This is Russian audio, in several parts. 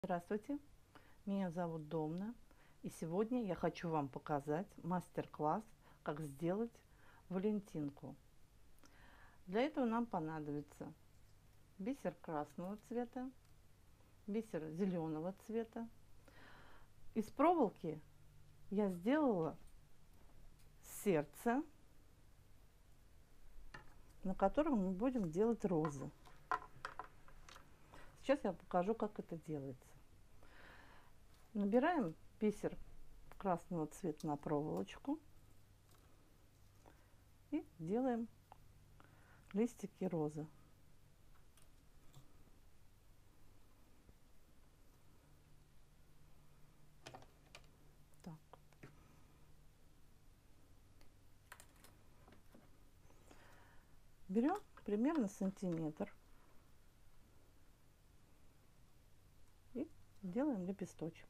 Здравствуйте, меня зовут Домна, и сегодня я хочу вам показать мастер-класс, как сделать валентинку. Для этого нам понадобится бисер красного цвета, бисер зеленого цвета. Из проволоки я сделала сердце, на котором мы будем делать розы. Сейчас я покажу, как это делается. Набираем бисер красного цвета на проволочку и делаем листики розы. Так. Берем примерно сантиметр и делаем лепесточек.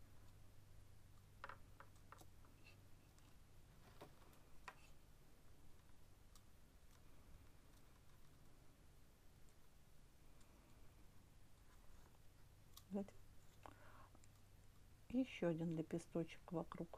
И еще один лепесточек вокруг.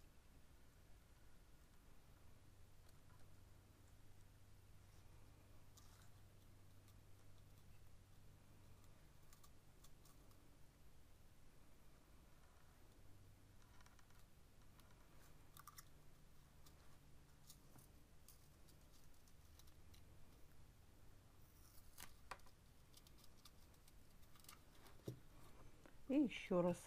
И еще раз.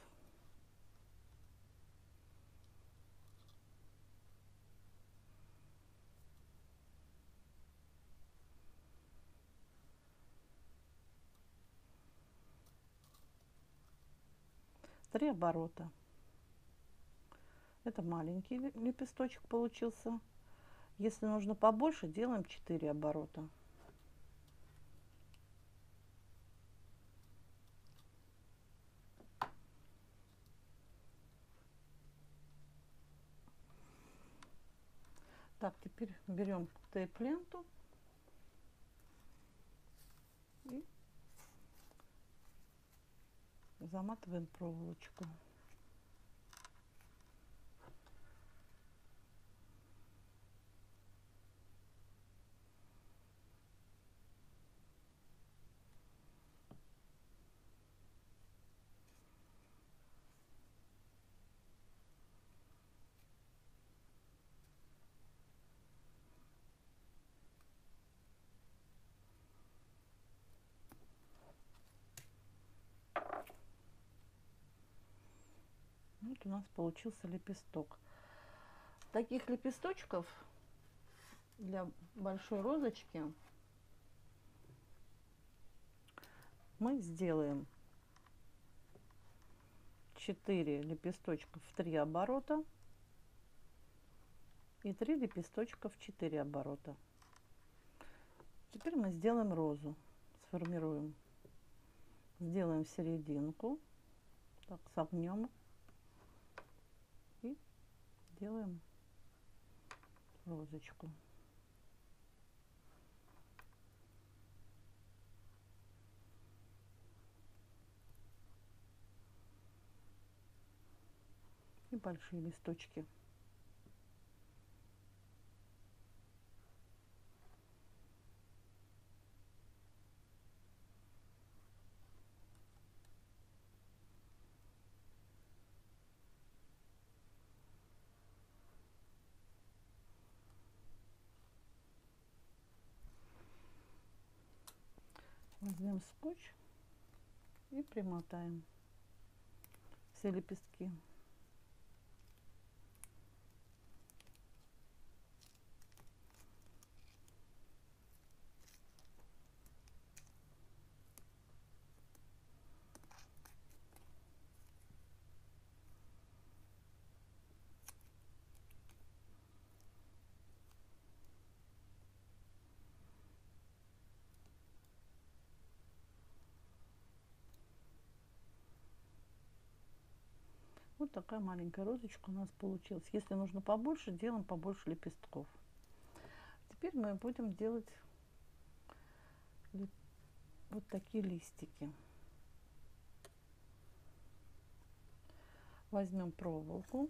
Три оборота. Это маленький лепесточек получился. Если нужно побольше, делаем 4 оборота. Так, теперь берем тейп-ленту и заматываем проволочку. Вот у нас получился лепесток. Таких лепесточков для большой розочки мы сделаем 4 лепесточка в 3 оборота и 3 лепесточка в 4 оборота. Теперь мы сделаем розу, сформируем, сделаем серединку, так, согнем и делаем розочку. И большие листочки. Возьмем скотч и примотаем все лепестки. Вот такая маленькая розочка у нас получилась. Если нужно побольше, делаем побольше лепестков. Теперь мы будем делать вот такие листики. Возьмем проволоку,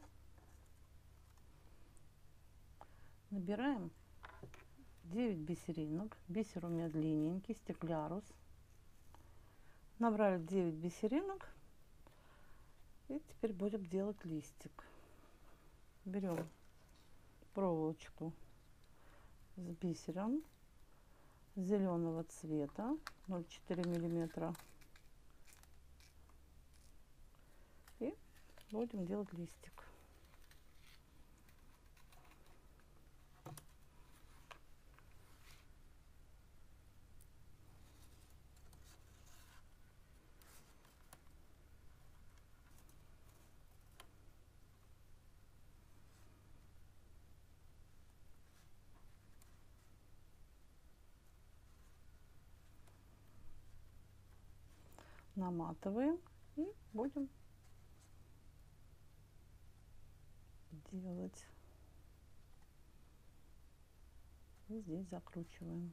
набираем 9 бисеринок. Бисер у меня длинненький, стеклярус. Набрали 9 бисеринок. И теперь будем делать листик. Берем проволочку с бисером зеленого цвета 0,4 миллиметра. И будем делать листик. Наматываем и будем делать. И здесь закручиваем.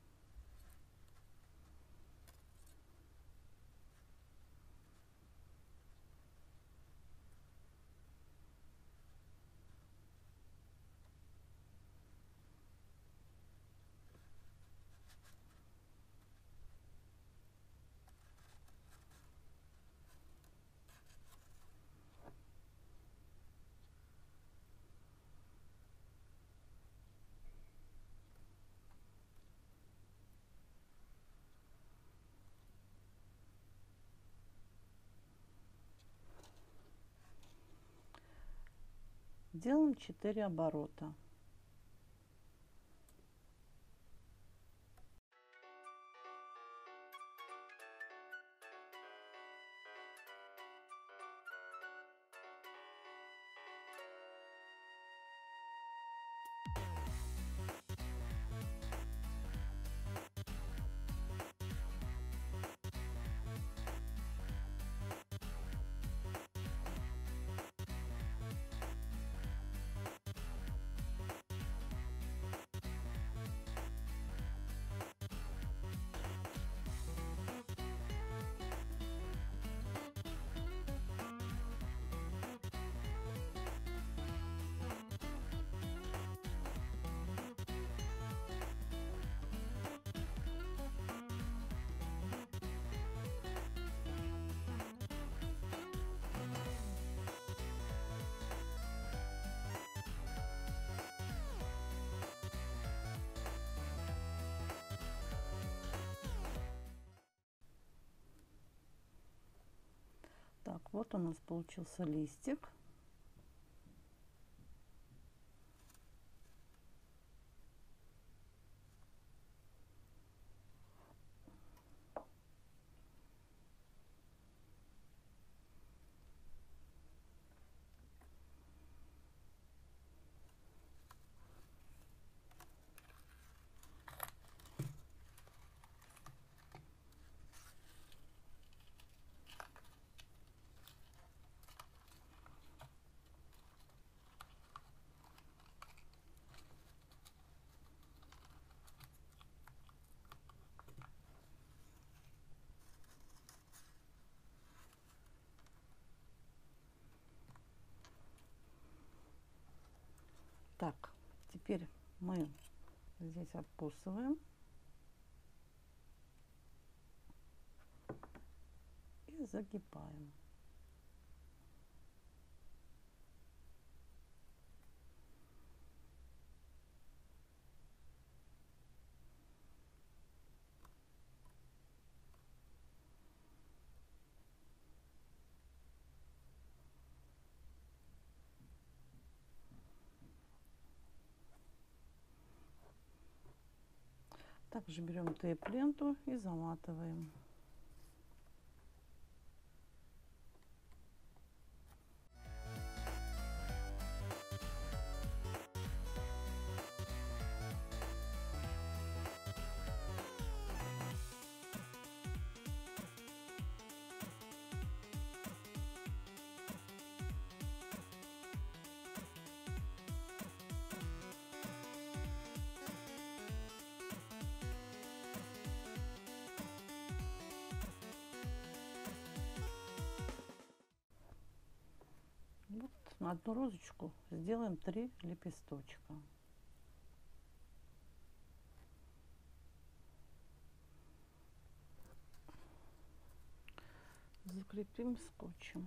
Делаем 4 оборота. Так, вот у нас получился листик. Так, теперь мы здесь откусываем и загибаем. Также берем тейп-ленту и заматываем. на одну розочку сделаем 3 лепесточка. Закрепим скотчем.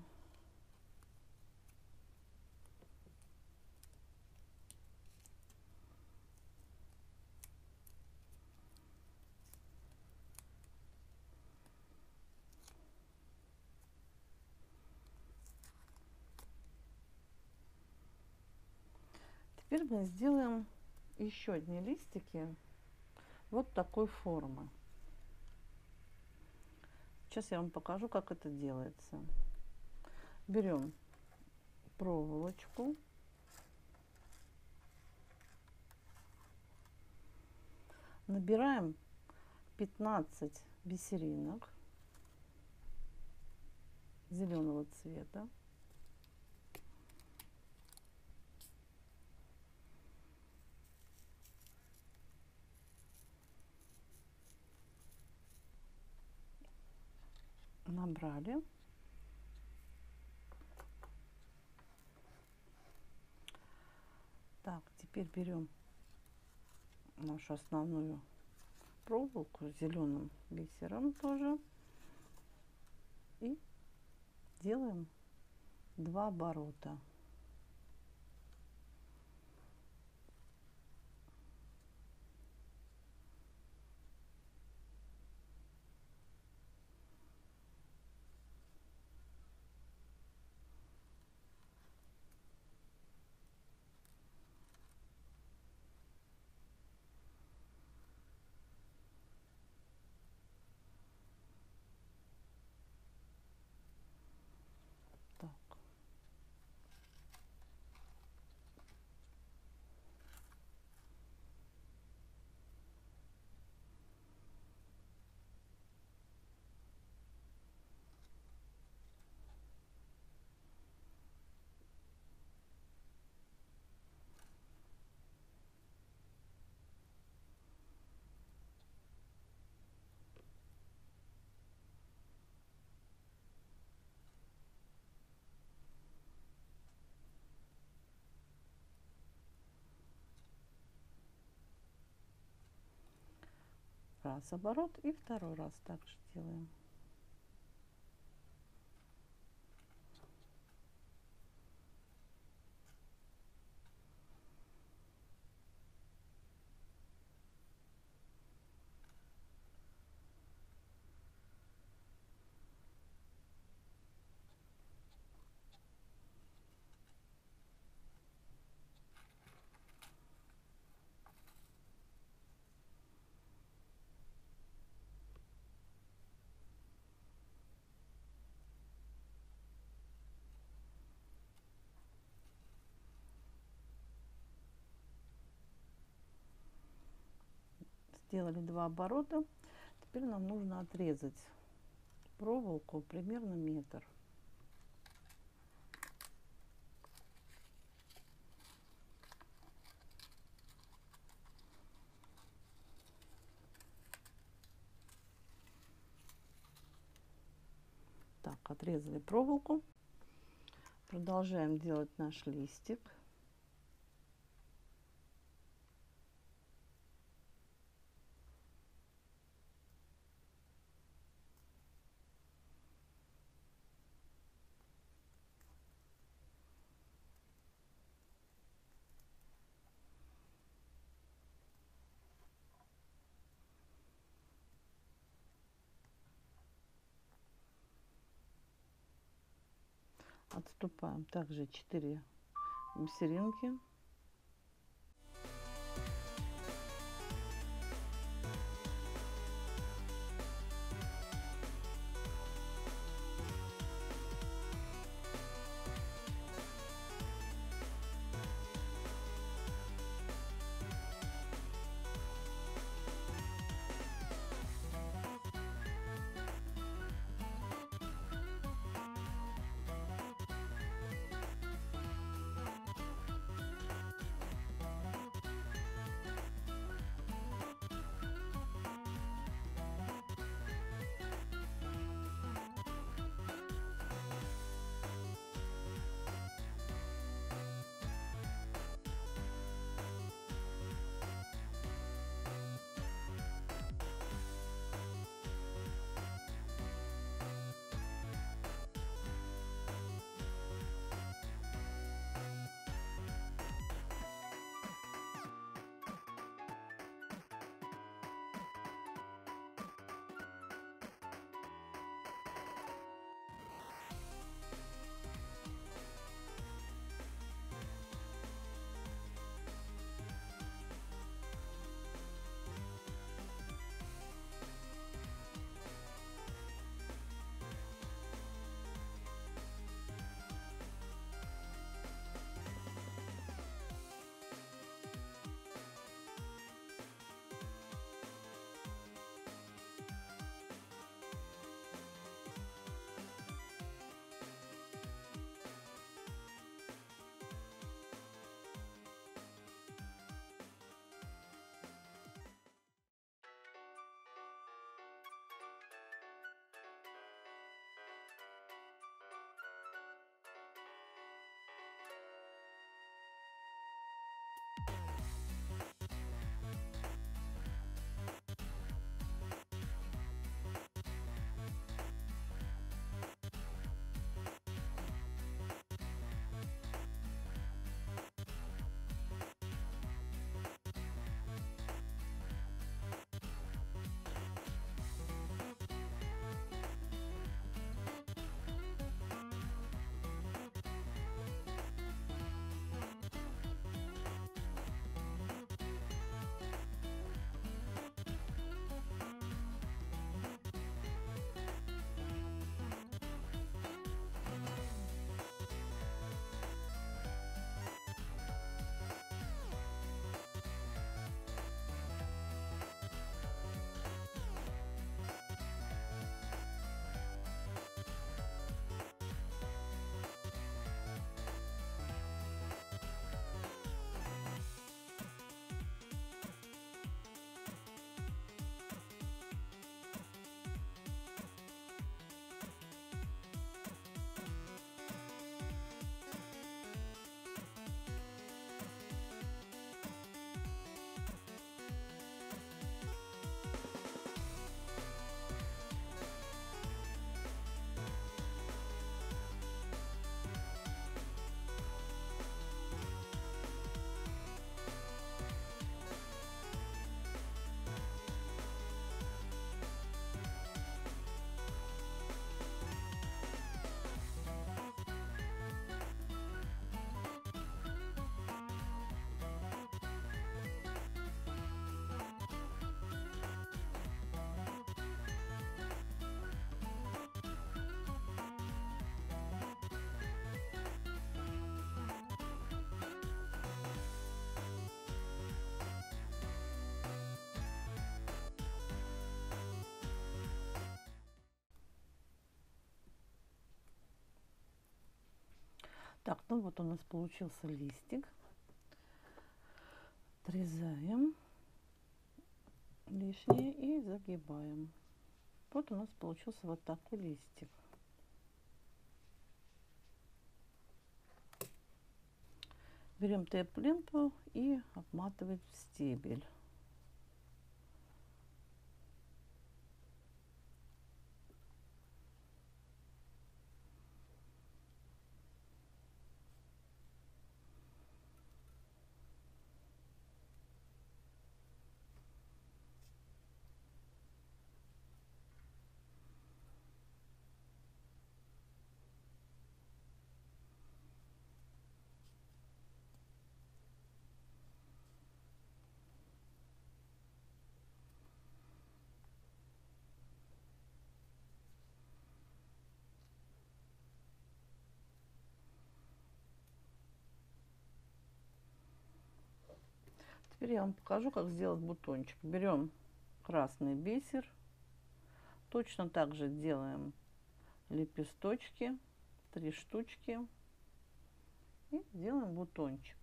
Теперь мы сделаем еще одни листики вот такой формы. Сейчас я вам покажу, как это делается. Берем проволочку, набираем 15 бисеринок зеленого цвета. Набрали. Так, теперь берем нашу основную проволоку с зеленым бисером тоже и делаем 2 оборота. Так. Раз оборот и второй раз также делаем. Сделали 2 оборота. Теперь нам нужно отрезать проволоку примерно метр. Так, отрезали проволоку. Продолжаем делать наш листик. Отступаем также 4 бисеринки. Так, ну вот у нас получился листик. Отрезаем лишнее и загибаем. Вот у нас получился вот такой листик. Берем тэп-ленту и обматываем в стебель. Теперь я вам покажу, как сделать бутончик. Берем красный бисер, точно так же делаем лепесточки, 3 штучки, и делаем бутончик.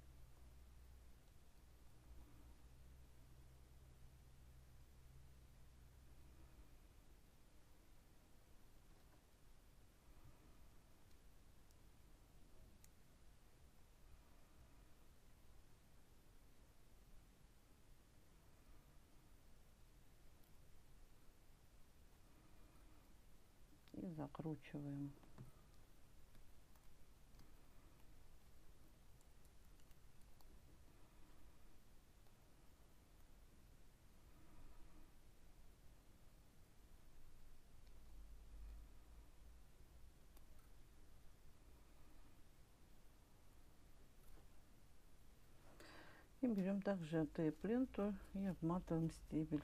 И закручиваем. И берем также тэп-ленту и обматываем стебель.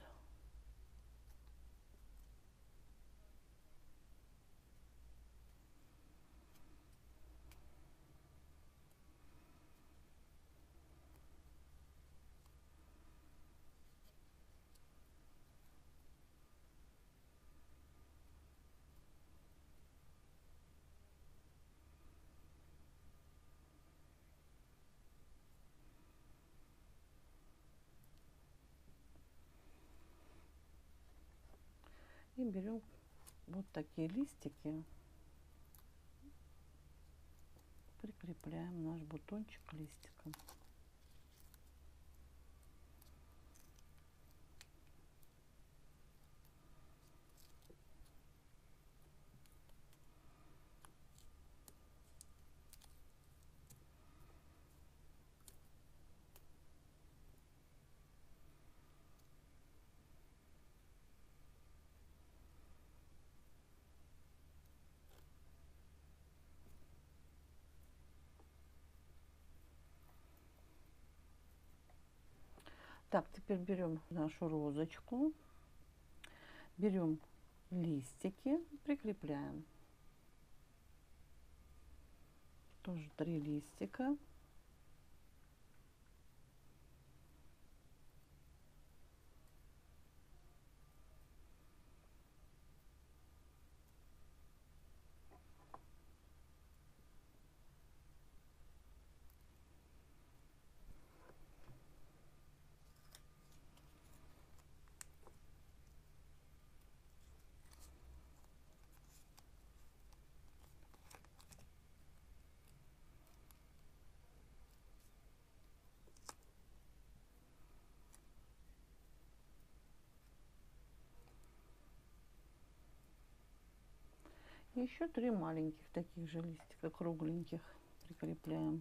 И берем вот такие листики, прикрепляем наш бутончик к листикам. Так, теперь берем нашу розочку, берем листики, прикрепляем. Тоже 3 листика. Еще 3 маленьких таких же листика кругленьких прикрепляем.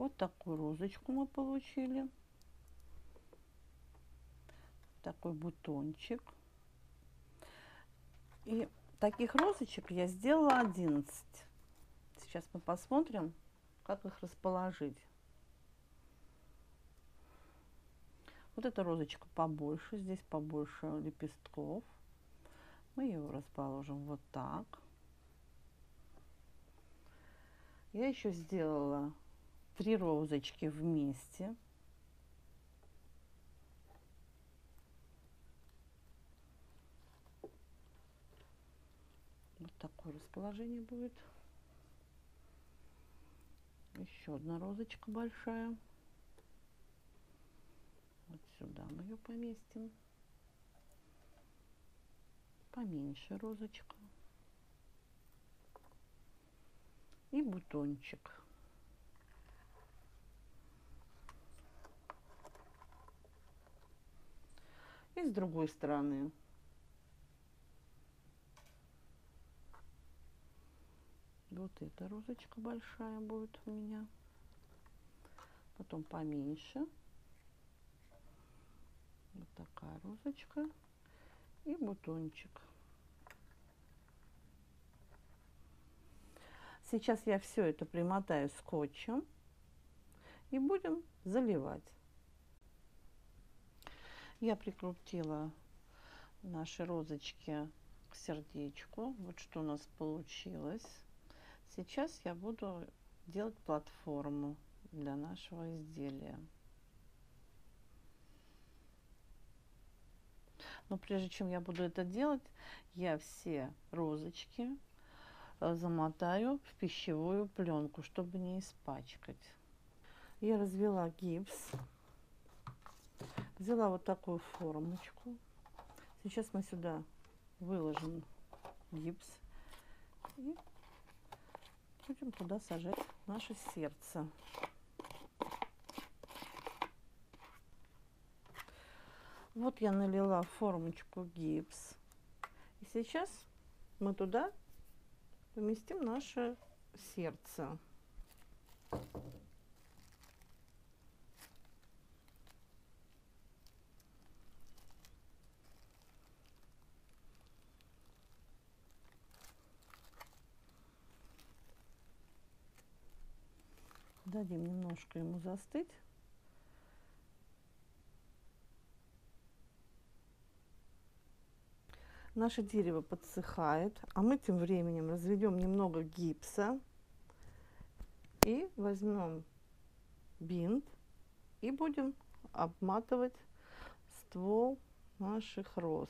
Вот такую розочку мы получили. Такой бутончик. И таких розочек я сделала 11. Сейчас мы посмотрим, как их расположить. Вот эта розочка побольше, здесь побольше лепестков. Мы ее расположим вот так. Я еще сделала 3 розочки вместе. Вот такое расположение будет. Еще одна розочка большая. Вот сюда мы ее поместим. Поменьше розочка. И бутончик. И с другой стороны. Вот эта розочка большая будет у меня. Потом поменьше. Вот такая розочка. И бутончик. Сейчас я все это примотаю скотчем. И будем заливать. Я прикрутила наши розочки к сердечку. Вот что у нас получилось. Сейчас я буду делать платформу для нашего изделия. Но прежде чем я буду это делать, я все розочки замотаю в пищевую пленку, чтобы не испачкать. Я развела гипс. Взяла вот такую формочку. Сейчас мы сюда выложим гипс и будем туда сажать наше сердце. Вот я налила в формочку гипс. И сейчас мы туда поместим наше сердце. Дадим немножко ему застыть. Наше дерево подсыхает, а мы тем временем разведем немного гипса и возьмем бинт и будем обматывать ствол наших роз,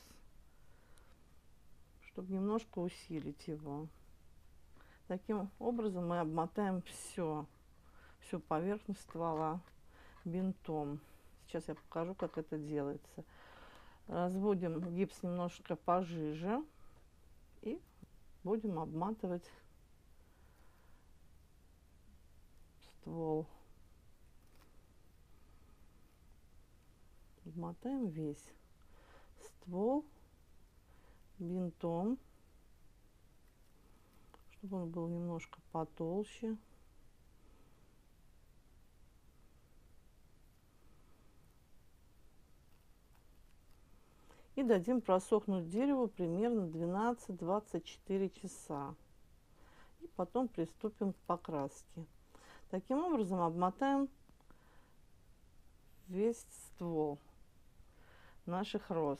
чтобы немножко усилить его. Таким образом мы обмотаем всю поверхность ствола бинтом. Сейчас я покажу, как это делается. Разводим гипс немножко пожиже и будем обматывать ствол. Обмотаем весь ствол бинтом, чтобы он был немножко потолще. И дадим просохнуть дереву примерно 12-24 часа. И потом приступим к покраске. Таким образом обмотаем весь ствол наших роз.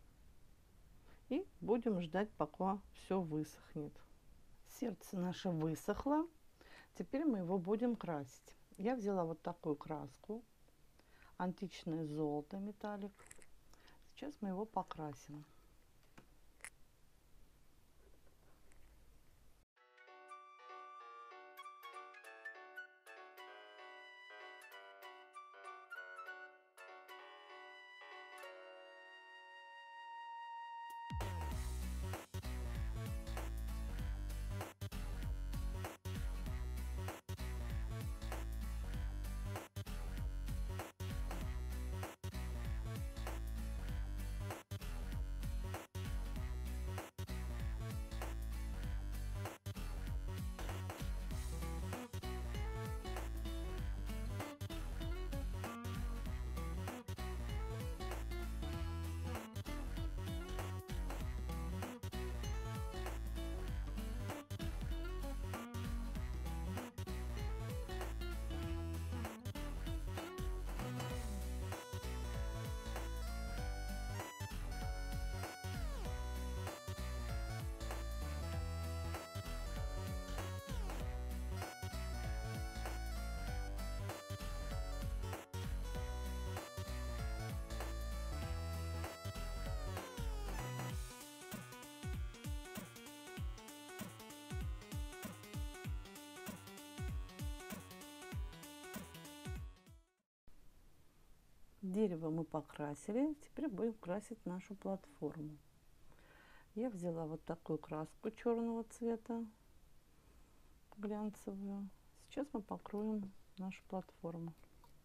И будем ждать, пока все высохнет. Сердце наше высохло. Теперь мы его будем красить. Я взяла вот такую краску. Античное золото, металлик. Сейчас мы его покрасим. Дерево мы покрасили, теперь будем красить нашу платформу. Я взяла вот такую краску черного цвета, глянцевую. Сейчас мы покроем нашу платформу.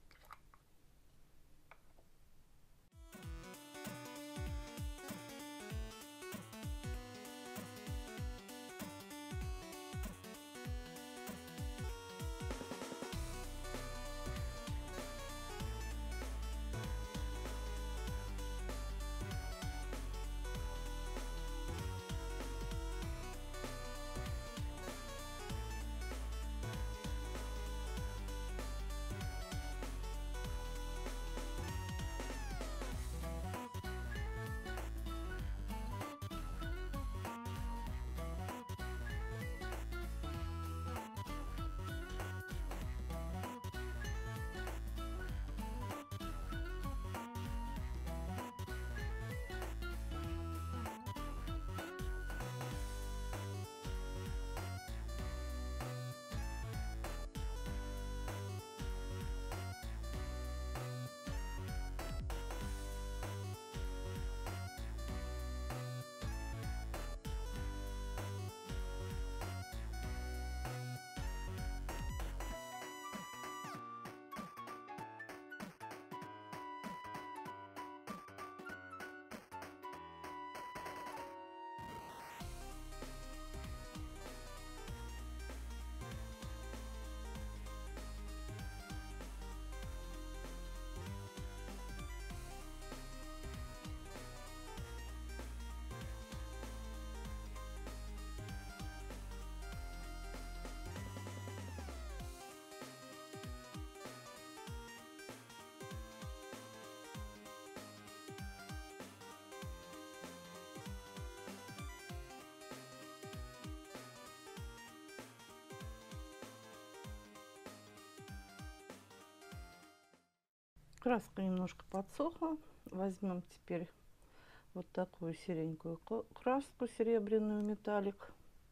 Краска немножко подсохла. Возьмем теперь вот такую серенькую краску, серебряную металлик,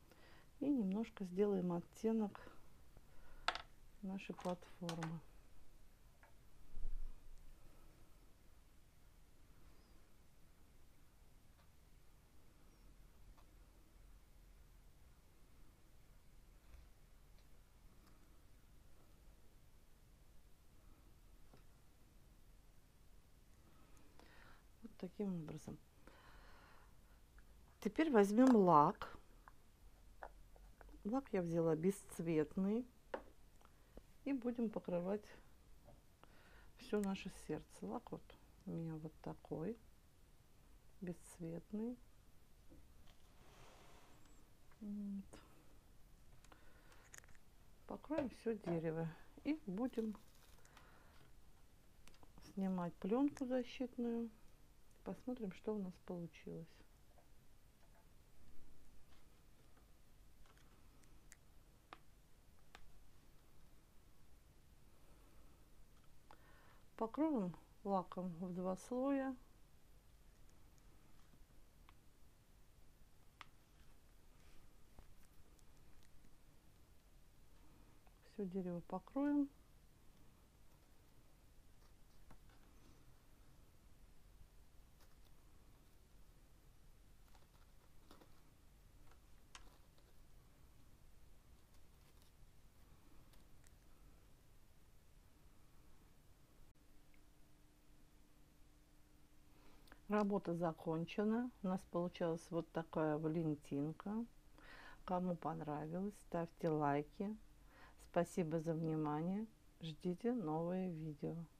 и немножко сделаем оттенок нашей платформы. Вот таким образом. Теперь возьмем лак. Лак я взяла бесцветный. И будем покрывать все наше сердце. Лак вот у меня вот такой, бесцветный. Вот. Покроем все дерево. И будем снимать пленку защитную. Посмотрим, что у нас получилось. Покроем лаком в 2 слоя. Все дерево покроем. Работа закончена. У нас получилась вот такая валентинка. Кому понравилось, ставьте лайки. Спасибо за внимание. Ждите новые видео.